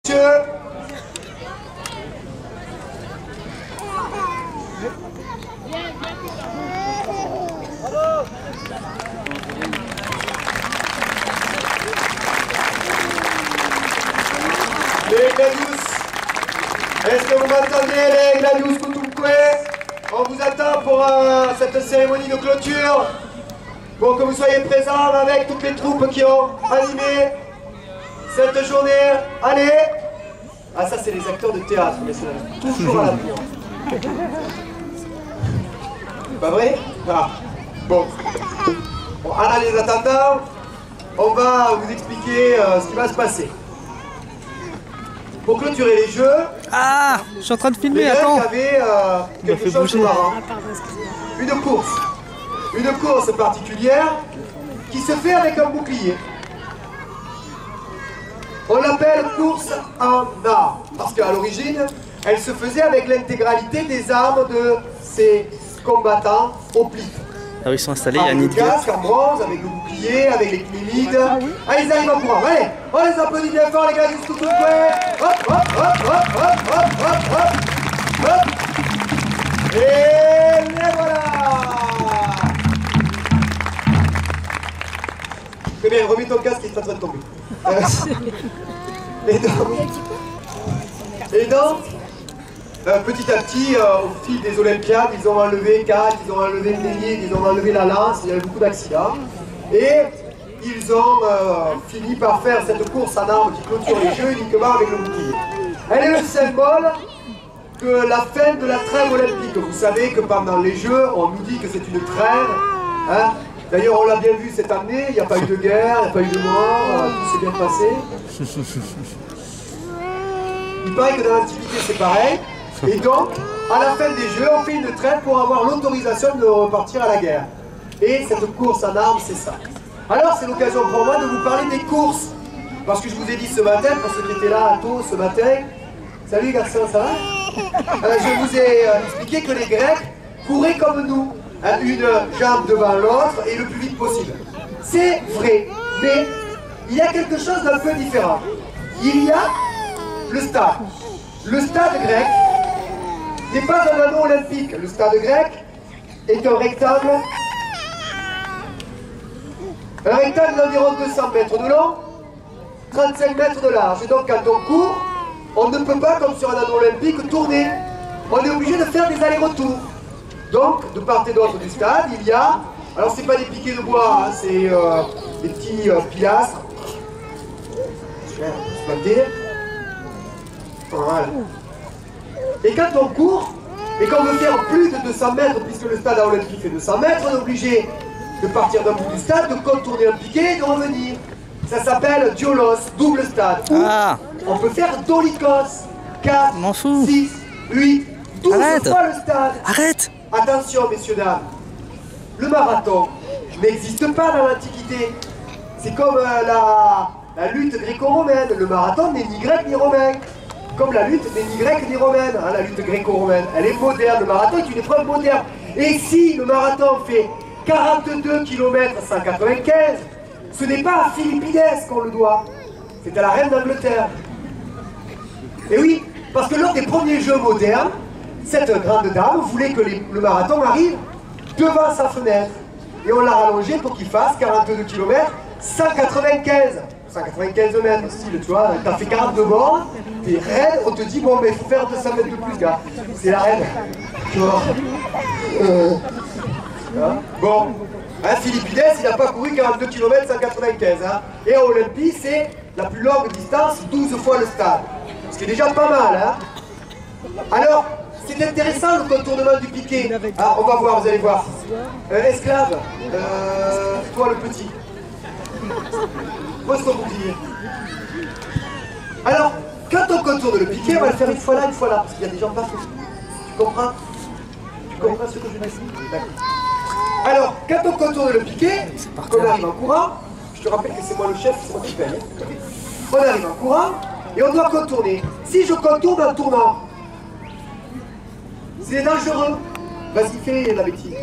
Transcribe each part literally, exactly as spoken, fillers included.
Monsieur. Les Gladius, est-ce que vous m'entendez, les Gladius Kutumkwe? On vous attend pour euh, cette cérémonie de clôture, pour que vous soyez présents avec toutes les troupes qui ont animé cette journée. Allez! Ah, ça, c'est les acteurs de théâtre, mais c'est toujours à la bourre. Pas vrai? Ah, bon. Bon, en les attendant, on va vous expliquer euh, ce qui va se passer. Pour clôturer les jeux, ah, je suis en train de filmer, les attends. Grecs avaient euh, quelque chose bouger. de marrant. Une course. Une course particulière qui se fait avec un bouclier. On l'appelle course en armes, parce qu'à l'origine, elle se faisait avec l'intégralité des armes de ces combattants hoplites. Ah oui, ils sont installés, il y a un Avec nid le de guêpe. casque en bronze, avec le bouclier, avec les cnémides. Allez, ils arrivent en courant, allez, on les applaudit bien fort, les gars du Stoutoukoué. Hop, hop, hop, hop, hop, hop, hop, hop, hop. Et les voilà. Très bien, remets ton casque, il est en train de tomber. Euh, et donc, et donc euh, petit à petit, euh, au fil des Olympiades, ils ont enlevé quatre, ils ont enlevé le nénide, ils ont enlevé la lance, il y avait beaucoup d'accidents. Et ils ont euh, fini par faire cette course en armes qui clôture les jeux uniquement avec le bouclier. Elle est le symbole de la fin de la trêve olympique. Vous savez que pendant les jeux, on nous dit que c'est une trêve. Hein. D'ailleurs, on l'a bien vu cette année, il n'y a pas eu de guerre, il n'y a pas eu de mort, euh, tout s'est bien passé. Il paraît que dans l'Antiquité, c'est pareil. Et donc, à la fin des jeux, on fait une trêve pour avoir l'autorisation de repartir à la guerre. Et cette course en armes, c'est ça. Alors, c'est l'occasion pour moi de vous parler des courses. Parce que je vous ai dit ce matin, pour ceux qui étaient là tôt ce matin, salut garçon, ça va euh, Je vous ai euh, expliqué que les Grecs couraient comme nous. Hein, une jambe devant l'autre et le plus vite possible. C'est vrai, mais il y a quelque chose d'un peu différent. Il y a le stade. Le stade grec n'est pas un anneau olympique. Le stade grec est un rectangle. Un rectangle d'environ deux cents mètres de long, trente-cinq mètres de large. Et donc quand on court, on ne peut pas, comme sur un anneau olympique, tourner. On est obligé de faire des allers-retours. Donc, de part et d'autre du stade, il y a, alors c'est pas des piquets de bois, hein, c'est euh, des petits euh, pilastres. Voilà. Et quand on court, et qu'on veut faire plus de deux cents mètres, puisque le stade olympique fait deux cents mètres, on est obligé de partir d'un bout du stade, de contourner un piquet et de revenir. Ça s'appelle diolos, double stade. Ou Ah. on peut faire dolikos, quatre, six, huit, douze Arrête. fois le stade. Arrête. Attention, messieurs, dames, le marathon n'existe pas dans l'Antiquité. C'est comme euh, la, la lutte gréco-romaine. Le marathon n'est ni grec ni romain. Comme la lutte n'est ni grecque ni romaine. Hein, la lutte gréco-romaine, elle est moderne. Le marathon est une épreuve moderne. Et si le marathon fait quarante-deux kilomètres cent quatre-vingt-quinze, ce n'est pas à Philippides qu'on le doit. C'est à la reine d'Angleterre. Et oui, parce que lors des premiers jeux modernes, cette grande dame voulait que les, le marathon arrive devant sa fenêtre. Et on l'a rallongé pour qu'il fasse quarante-deux kilomètres cent quatre-vingt-quinze. cent quatre-vingt-quinze mètres, style, tu vois, t'as fait quarante-deux bornes, t'es raide, on te dit, bon, mais il faut faire deux cents mètres de plus, gars. C'est la reine. Genre. Euh, hein, bon, hein, Philippides, il n'a pas couru quarante-deux kilomètres cent quatre-vingt-quinze. Hein, et à Olympie, c'est la plus longue distance, douze fois le stade. Ce qui est déjà pas mal, hein. Alors, c'est intéressant le contournement du piquet. Ah, on va voir, vous allez voir. Euh, esclave, euh, toi le petit. Pose ton bouclier. Alors, quand on contourne le piquet, on va le faire une fois là, une fois là, parce qu'il y a des gens partout. Tu comprends? Tu comprends ce que je dis? D'accord. Alors, quand on contourne le piquet, qu'on arrive en courant, je te rappelle que c'est moi le chef, c'est moi qui paye. On arrive en courant et on doit contourner. Si je contourne en tournant, c'est dangereux. Vas-y, fais la bêtise.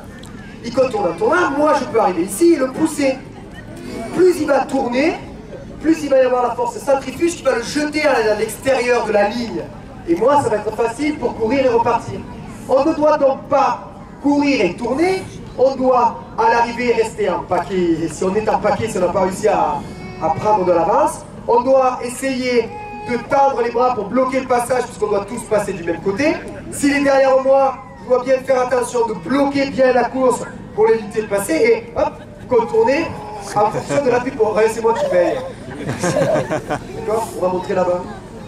Il contourne en tournant, moi je peux arriver ici et le pousser. Plus il va tourner, plus il va y avoir la force centrifuge qui va le jeter à l'extérieur de la ligne. Et moins ça va être facile pour courir et repartir. On ne doit donc pas courir et tourner, on doit à l'arrivée rester en paquet. Et si on est en paquet, si on n'a pas réussi à, à prendre de l'avance, on doit essayer de tendre les bras pour bloquer le passage puisqu'on doit tous passer du même côté. S'il est derrière moi, je dois bien faire attention de bloquer bien la course pour l'éviter de passer et hop, contourner en fonction de la vie pour... Ouais, c'est moi qui paye. D'accord? On va montrer là-bas.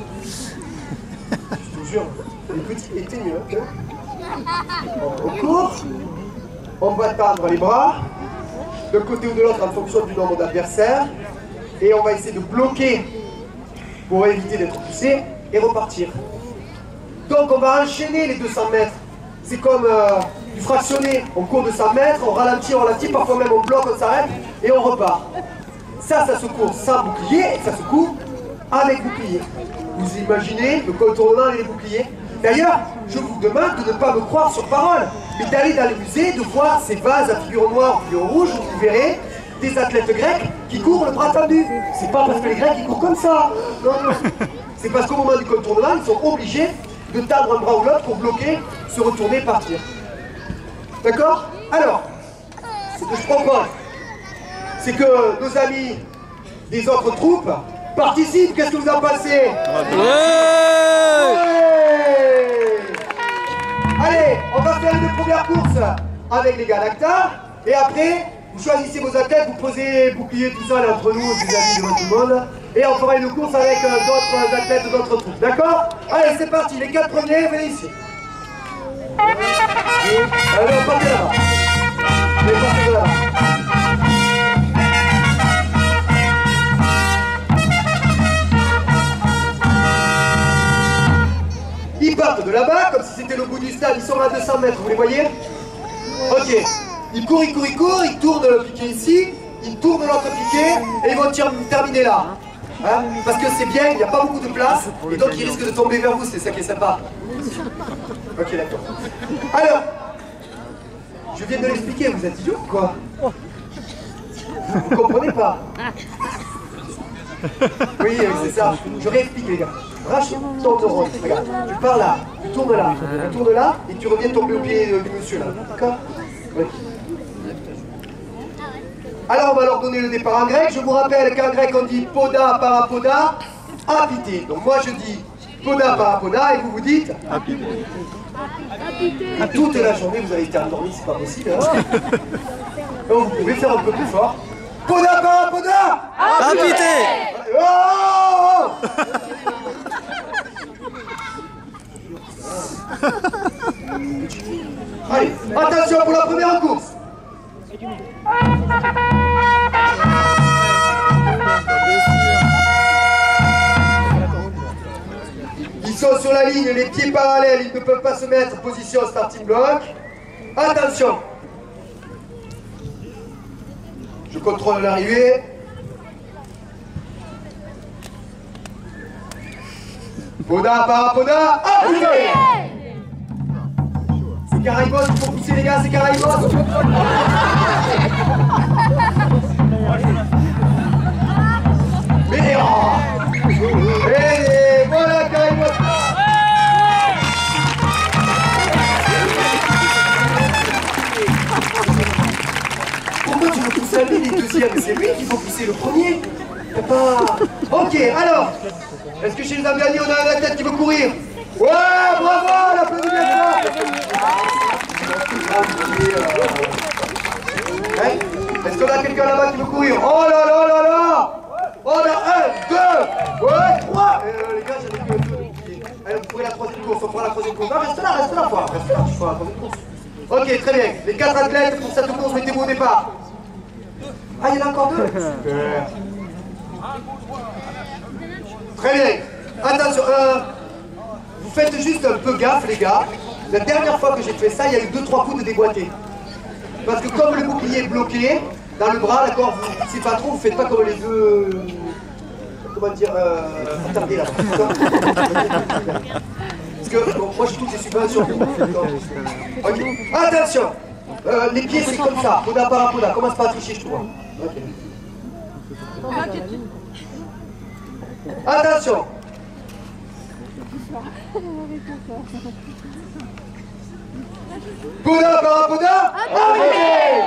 Je te jure, les petits étaient mieux. On court, on va tendre les bras, d'un côté ou de l'autre en fonction du nombre d'adversaires, et on va essayer de bloquer pour éviter d'être poussé et repartir. Donc on va enchaîner les deux cents mètres. C'est comme euh, du fractionné. On court de cent mètres, on ralentit, on ralentit, parfois même on bloque, on s'arrête et on repart. Ça, ça se court sans bouclier et ça se court avec bouclier. Vous imaginez le contournement et les boucliers. D'ailleurs, je vous demande de ne pas me croire sur parole, mais d'aller dans les musées, de voir ces vases à figure noire, figure rouge, où vous verrez des athlètes grecs qui courent le bras tendu. C'est pas parce que les Grecs ils courent comme ça. Non, non. C'est parce qu'au moment du contournement, ils sont obligés de tendre un bras ou l'autre pour bloquer, se retourner, partir. D'accord? Alors, ce que je propose, c'est que nos amis des autres troupes participent. Qu'est-ce que vous en pensez? Ouais. Ouais. Allez, on va faire une première course avec les Galacta, et après, vous choisissez vos athlètes, vous posez bouclier tout ça là, entre nous, les amis devant tout le monde, et on fera une course avec euh, d'autres athlètes d'autres troupes. D'accord? Allez, c'est parti, les quatre premiers, venez ici. Allez, on part de là-bas. Allez, partez de là-bas. Ils partent de là-bas, comme si c'était le bout du stade, ils sont à deux cents mètres, vous les voyez? Ok. Ils courent, ils courent, ils courent, ils tournent le piquet ici, ils tournent l'autre piquet, et ils vont terminer là. Hein? Parce que c'est bien, il n'y a pas beaucoup de place, et donc ils risquent de tomber vers vous, c'est ça qui est sympa. Ok, d'accord. Alors, je viens de l'expliquer, vous êtes idiots ou quoi? Vous comprenez pas? Oui, c'est ça. Je réexplique, les gars. Rache, tourne rond. Regarde, tu pars là, tu tournes là, tu tournes là, et tu reviens tomber au pied du monsieur là. D'accord? Oui. Alors, on va leur donner le départ en grec. Je vous rappelle qu'en grec, on dit poda, parapoda, apité. Donc, moi, je dis poda, parapoda, et vous vous dites apité. Toute la journée, vous avez été endormi, c'est pas possible. Hein? Donc, vous pouvez faire un peu plus fort. Poda, parapoda, apité. Oh! Allez, attention pour la première course. Ils sont sur la ligne, les pieds parallèles, ils ne peuvent pas se mettre en position starting block. Attention. Je contrôle l'arrivée. Poda, parapoda, appuyer. C'est Caraïbos, il faut pousser les gars, c'est Caraïbos. Mais oh. Et voilà Caraïbos. Pourquoi tu veux pousser lui les deuxièmes? C'est lui qu'il faut pousser le premier. T'as pas... Ok, alors, est-ce que chez les Afghani, on a un athlète qui veut courir? Ouais, bravo, l'applaudissement. Hein? Est-ce qu'on a quelqu'un là-bas qui veut courir? Oh là là là là. Oh là, un, deux, ouais, trois. Euh, les gars, j'avais que deux. Allez, vous ferez la troisième course, on fera la troisième course. Non, reste là, reste là, quoi. Reste là, tu feras la troisième course. Ok, très bien. Les quatre athlètes pour cette course, mettez-vous au départ. Ah, il y en a encore deux? Super. Très bien. Attention, euh, vous faites juste un peu gaffe, les gars. La dernière fois que j'ai fait ça, il y a eu deux trois coups de déboîté. Parce que comme le bouclier est bloqué dans le bras, d'accord, vous ne pas trop, vous faites pas comme les deux... Comment dire... Euh, attendez là. Parce que bon, moi je trouve que c'est pas sûr. Ok. Attention. Euh, les pieds c'est comme ça. Poda, para, poda. Commence pas à tricher, je trouve. Ok. Attention. Poda par Poda. Arrêtez.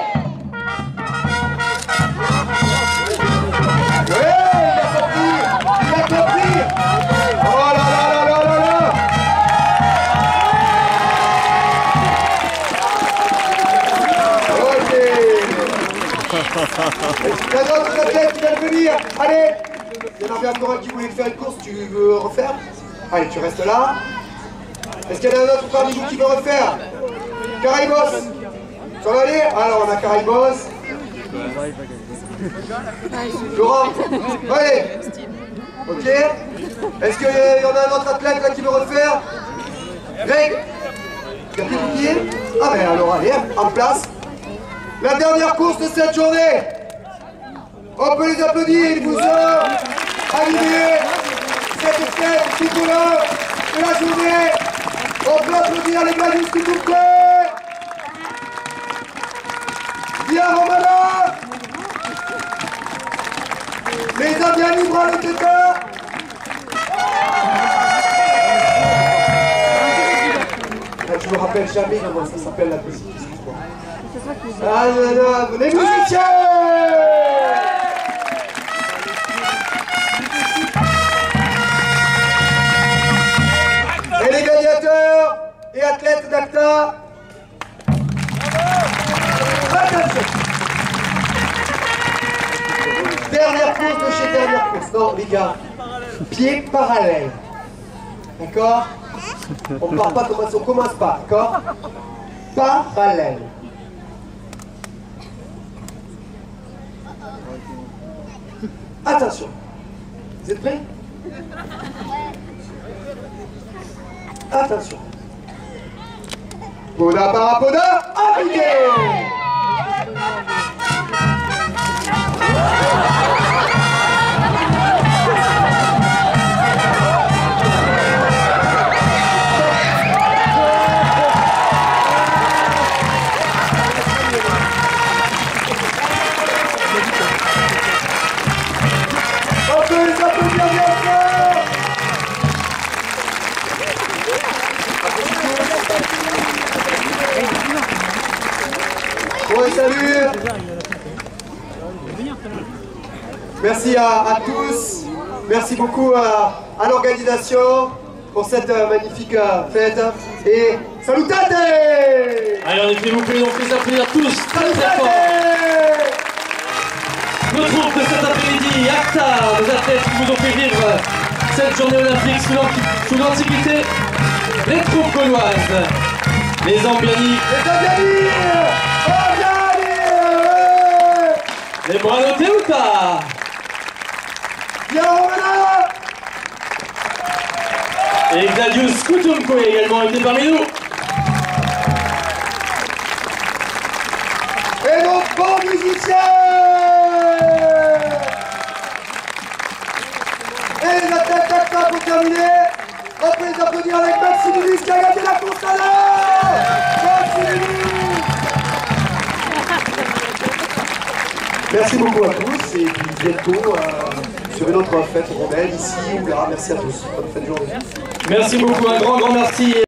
Ouais, il a compris. Il a compris. Oh là là là là là là. Ok. Il y a d'autres athlètes qui viennent venir. Allez. Il y en avait encore un qui voulait faire une course. Tu veux refaire? Allez, tu restes là. Est-ce qu'il y en a un autre parmi vous qui veut refaire? Caraïbos. Ça va aller? Alors, on a Caraïbos. Laurent. Allez. Ok. Est-ce qu'il y en a un autre athlète là qui veut refaire? Greg. Il n'y a plus de pied? Ah ben alors, allez, en place. La dernière course de cette journée. On peut les applaudir, ils vous ont animé cette fête tout au long de la journée. On peut applaudir les gars, s'il vous plaît. Bien Romana. Les Indiens libres à l'état. Je me rappelle jamais comment ça s'appelle la musique. Ah non, non, les musiciens. Et les gladiateurs et athlètes d'Acta. Attention. Dernière course de chez dernière course. Non, les gars, pied parallèle. D'accord? On ne part pas comme ça, on commence pas, d'accord? Parallèle. Attention. Vous êtes prêts? Attention. Poda para Poda, appliqué. On peut les applaudir bien fort. Bon, salut. Merci à, à tous. Merci beaucoup à, à l'organisation pour cette euh, magnifique euh, fête. Et salutate. Allez, en effet, vous pouvez donc les applaudir tous très très fort. Nos troupes de cet après-midi, Acta, nos athlètes qui vous ont fait vivre cette journée olympique sous l'Antiquité, les troupes gauloises, les Ambiani, Les Ambiani. les Brano Teuta, Bien Romana. et Gladius Kutumkwe également été parmi nous. Et nos bons musiciens. Et les athlètes d'Acta pour terminer. On peut les applaudir avec Maximilus qui a gagné la course à l'heure. Maximilus. Merci beaucoup à tous et puis bientôt euh, sur une autre fête rondaine ici ou là. Merci à tous. Bonne fin de journée. Merci beaucoup, un grand grand merci.